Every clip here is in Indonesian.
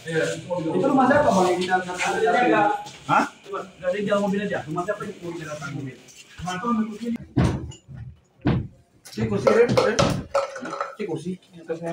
Iya. Itu rumah siapa bang yang kita datang? Hah? Coba dari jalan mobil aja. Rumah siapa yang mau kita datang mobil? Si kursi Ren. Si kursi di atasnya.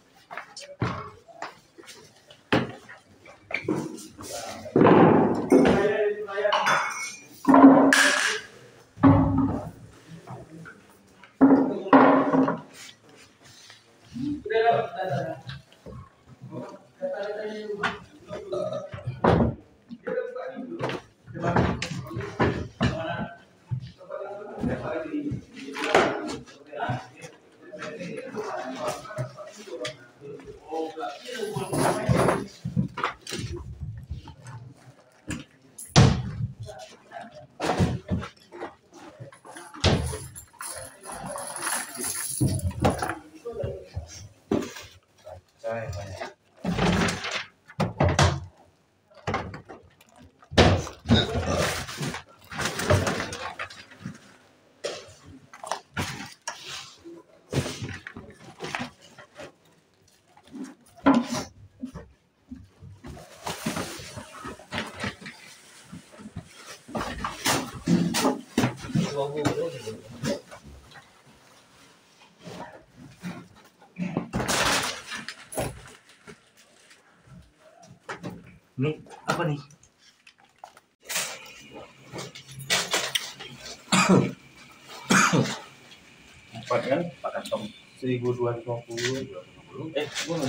Ini apa nih? Empat kan? 4 kantong 1250. Boleh.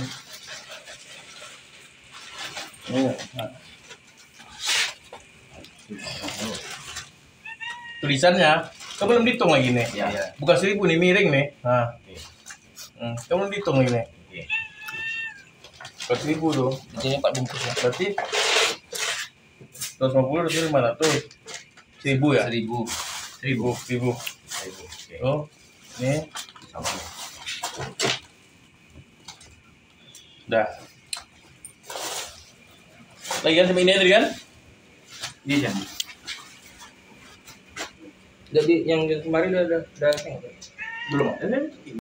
Tulisannya, kamu belum dihitung lagi nih. Ya. Bukan 1000 nih, miring nih. Nah. Kamu belum dihitung lagi nih. Bukan 1000 tuh. Ini 4 bungkus ya. Berarti 150 dari mana tuh? 1000 ya? 1000. 1000. Oke. Oh, ini Sama. dah. Lagi kan sama ini tadi kan? Iya. Jadi yang kemarin udah belum.